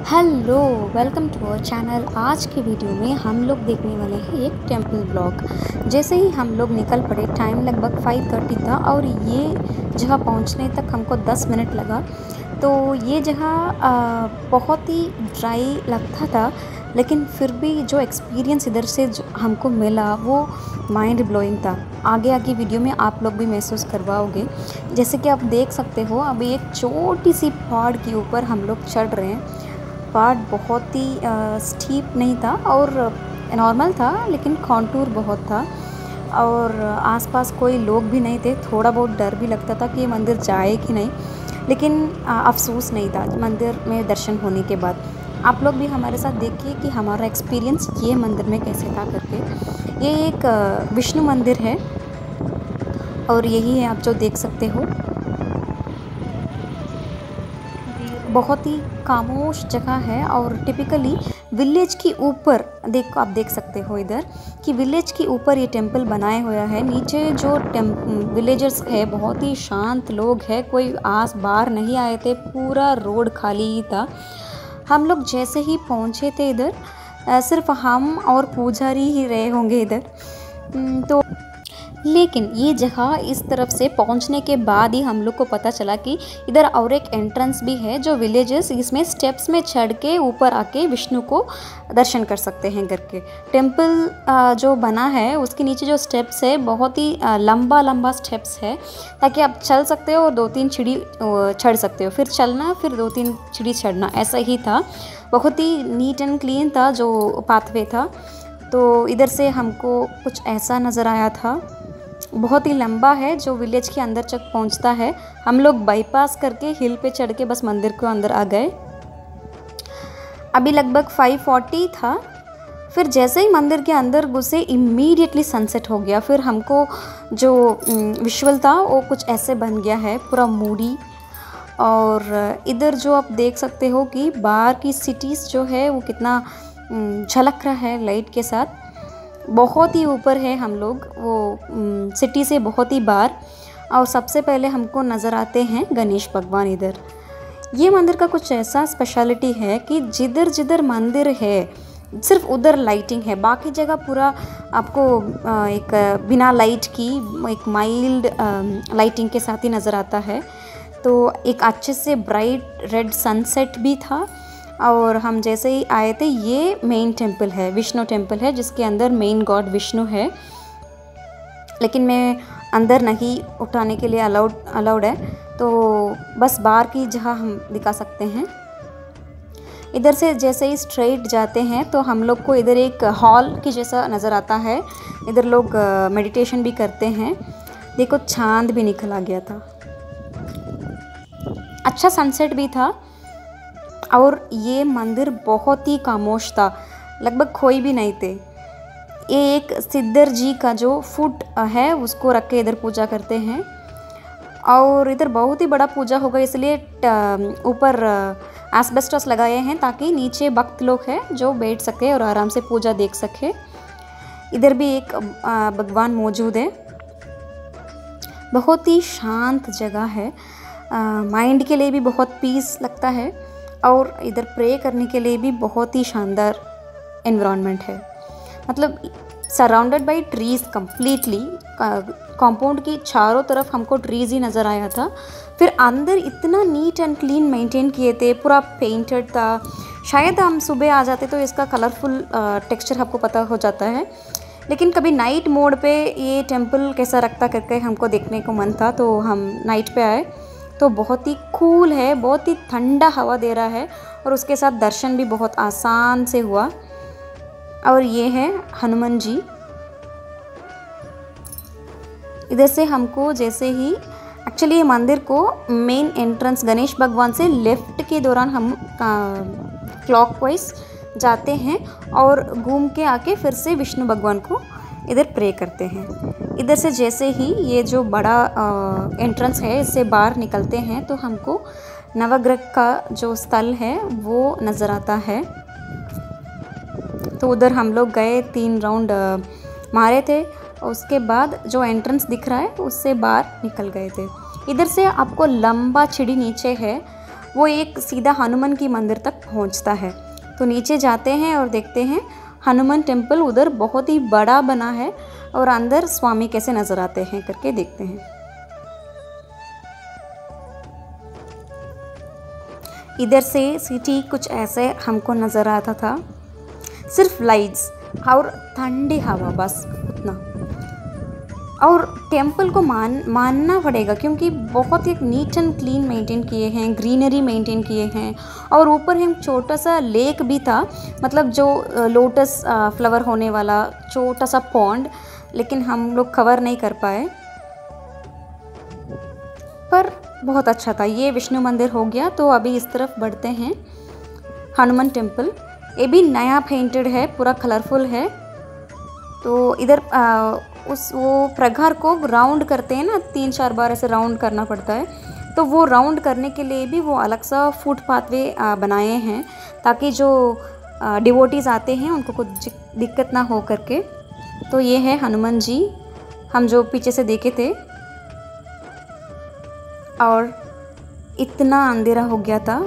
Hello, welcome to our channel. आज के video में हम लोग देखने वाले हैं एक टेंपल ब्लॉग। जैसे ही हम लोग निकल पड़े, टाइम लगभग 5:30 था और ये जगह पहुंचने तक हमको 10 मिनट लगा। तो ये जगह बहुत ही ड्राई लगता था, लेकिन फिर भी जो एक्सपीरियंस इधर से जो हमको मिला वो माइंड ब्लोइंग था। आगे आगे वीडियो में आप लोग भी महसूस करवाओगे। जैसे कि आप देख सकते हो, अभी एक छोटी सी पहाड़ के ऊपर हम लोग चढ़ रहे हैं। पहाड़ बहुत ही स्टीप नहीं था और नॉर्मल था, लेकिन कॉन्टूर बहुत था और आसपास कोई लोग भी नहीं थे। थोड़ा बहुत डर भी लगता था कि ये मंदिर जाए कि नहीं, लेकिन अफसोस नहीं था मंदिर में दर्शन होने के बाद। आप लोग भी हमारे साथ देखिए कि हमारा एक्सपीरियंस ये मंदिर में कैसे था करके। ये एक विष्णु मंदिर है और यही है आप जो देख सकते हो। बहुत ही खामोश जगह है और टिपिकली विलेज के ऊपर आप देख सकते हो इधर कि विलेज के ऊपर ये टेंपल बनाया हुआ है। नीचे जो विलेजर्स है बहुत ही शांत लोग हैं, कोई आस बाहर नहीं आए थे, पूरा रोड खाली ही था। हम लोग जैसे ही पहुँचे थे इधर, सिर्फ हम और पुजारी ही रहे होंगे इधर। तो लेकिन ये जगह इस तरफ से पहुंचने के बाद ही हम लोग को पता चला कि इधर और एक एंट्रेंस भी है जो विलेजेस इसमें स्टेप्स में चढ़ के ऊपर आके विष्णु को दर्शन कर सकते हैं करके। टेंपल जो बना है उसके नीचे जो स्टेप्स है बहुत ही लंबा लंबा स्टेप्स है, ताकि आप चल सकते हो और 2-3 सीढ़ी चढ़ सकते हो, फिर चलना, फिर 2-3 सीढ़ी चढ़ना, ऐसा ही था। बहुत ही नीट एंड क्लीन था जो पाथवे था। तो इधर से हमको कुछ ऐसा नज़र आया था। बहुत ही लंबा है जो विलेज के अंदर तक पहुंचता है। हम लोग बाईपास करके हिल पे चढ़ के बस मंदिर को अंदर आ गए। अभी लगभग 5:40 था। फिर जैसे ही मंदिर के अंदर घुसे इमीडिएटली सनसेट हो गया। फिर हमको जो विजुअल था वो कुछ ऐसे बन गया है, पूरा मूडी। और इधर जो आप देख सकते हो कि बाहर की सिटीज़ जो है वो कितना झलक रहा है लाइट के साथ। बहुत ही ऊपर है हम लोग, वो सिटी से बहुत ही बाहर। और सबसे पहले हमको नज़र आते हैं गणेश भगवान इधर। ये मंदिर का कुछ ऐसा स्पेशलिटी है कि जिधर जिधर मंदिर है सिर्फ उधर लाइटिंग है, बाकी जगह पूरा आपको एक बिना लाइट की एक माइल्ड लाइटिंग के साथ ही नज़र आता है। तो एक अच्छे से ब्राइट रेड सनसेट भी था। और हम जैसे ही आए थे, ये मेन टेंपल है, विष्णु टेंपल है, जिसके अंदर मेन गॉड विष्णु है। लेकिन मैं अंदर नहीं उठाने के लिए अलाउड है, तो बस बाहर की जगह हम दिखा सकते हैं। इधर से जैसे ही स्ट्रेट जाते हैं तो हम लोग को इधर एक हॉल की जैसा नज़र आता है। इधर लोग मेडिटेशन भी करते हैं। देखो, चांद भी निकल आ गया था, अच्छा सनसेट भी था। और ये मंदिर बहुत ही खामोश था, लगभग कोई भी नहीं थे। ये एक सिद्धर जी का जो फुट है उसको रख के इधर पूजा करते हैं। और इधर बहुत ही बड़ा पूजा होगा, इसलिए ऊपर एस्बेस्टस लगाए हैं ताकि नीचे भक्त लोग हैं जो बैठ सके और आराम से पूजा देख सके। इधर भी एक भगवान मौजूद है। बहुत ही शांत जगह है, माइंड के लिए भी बहुत पीस लगता है और इधर प्रे करने के लिए भी बहुत ही शानदार एनवायरनमेंट है। मतलब surrounded by trees completely. Compound की चारों तरफ हमको ट्रीज़ ही नज़र आया था। फिर अंदर इतना नीट एंड क्लीन मेंटेन किए थे, पूरा पेंटेड था। शायद हम सुबह आ जाते तो इसका कलरफुल टेक्सचर आपको पता हो जाता है, लेकिन कभी नाइट मोड पे ये टेंपल कैसा रखता करके हमको देखने को मन था, तो हम नाइट पे आए। तो बहुत ही कूल है, बहुत ही ठंडा हवा दे रहा है और उसके साथ दर्शन भी बहुत आसान से हुआ। और ये है हनुमान जी। इधर से हमको जैसे ही एक्चुअली ये मंदिर को मेन एंट्रेंस गणेश भगवान से लेफ़्ट के दौरान हम क्लॉकवाइज जाते हैं और घूम के आके फिर से विष्णु भगवान को इधर प्रे करते हैं। इधर से जैसे ही ये जो बड़ा एंट्रेंस है इससे बाहर निकलते हैं तो हमको नवग्रह का जो स्थल है वो नज़र आता है। तो उधर हम लोग गए, 3 राउंड मारे थे। उसके बाद जो एंट्रेंस दिख रहा है उससे बाहर निकल गए थे। इधर से आपको लंबा सीढ़ी नीचे है वो एक सीधा हनुमान की मंदिर तक पहुंचता है। तो नीचे जाते हैं और देखते हैं हनुमान टेम्पल उधर बहुत ही बड़ा बना है और अंदर स्वामी कैसे नज़र आते हैं करके देखते हैं। इधर से सिटी कुछ ऐसे हमको नज़र आता था, सिर्फ लाइट्स और ठंडी हवा, बस उतना। और टेम्पल को मानना पड़ेगा क्योंकि बहुत एक नीट एंड क्लीन मेंटेन किए हैं, ग्रीनरी मेंटेन किए हैं। और ऊपर हम छोटा सा लेक भी था, मतलब जो लोटस फ्लावर होने वाला छोटा सा पॉन्ड, लेकिन हम लोग कवर नहीं कर पाए, पर बहुत अच्छा था। ये विष्णु मंदिर हो गया। तो अभी इस तरफ बढ़ते हैं, हनुमान टेम्पल। ये भी नया पेंटेड है, पूरा कलरफुल है। तो इधर वो प्रघार को राउंड करते हैं ना, 3-4 बार ऐसे राउंड करना पड़ता है। तो वो राउंड करने के लिए भी वो अलग सा फुटपाथवे बनाए हैं, ताकि जो डिवोटीज़ आते हैं उनको कुछ दिक्कत ना हो करके। तो ये है हनुमान जी, हम जो पीछे से देखे थे। और इतना अंधेरा हो गया था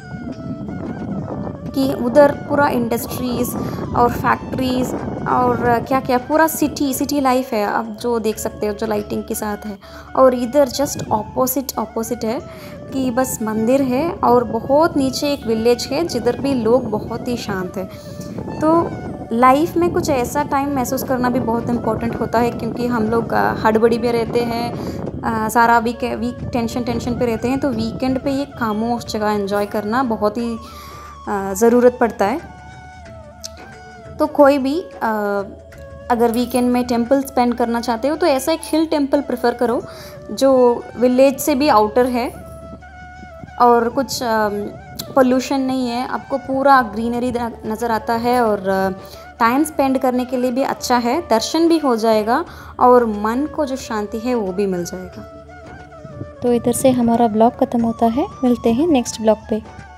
कि उधर पूरा इंडस्ट्रीज़ और फैक्ट्रीज़ और क्या क्या पूरा सिटी लाइफ है, आप जो देख सकते हो, जो लाइटिंग के साथ है। और इधर जस्ट ऑपोजिट है कि बस मंदिर है और बहुत नीचे एक विलेज है जिधर भी लोग बहुत ही शांत है। तो लाइफ में कुछ ऐसा टाइम महसूस करना भी बहुत इम्पोर्टेंट होता है, क्योंकि हम लोग हड़बड़ी में रहते हैं, सारा वीक टेंशन पे रहते हैं। तो वीकेंड पे ये खामोश जगह एंजॉय करना बहुत ही ज़रूरत पड़ता है। तो कोई भी अगर वीकेंड में टेंपल स्पेंड करना चाहते हो तो ऐसा एक हिल टेंपल प्रेफर करो जो विलेज से भी आउटर है और कुछ पोल्यूशन नहीं है, आपको पूरा ग्रीनरी नज़र आता है और टाइम स्पेंड करने के लिए भी अच्छा है, दर्शन भी हो जाएगा और मन को जो शांति है वो भी मिल जाएगा। तो इधर से हमारा ब्लॉग ख़त्म होता है, मिलते हैं नेक्स्ट ब्लॉग पे।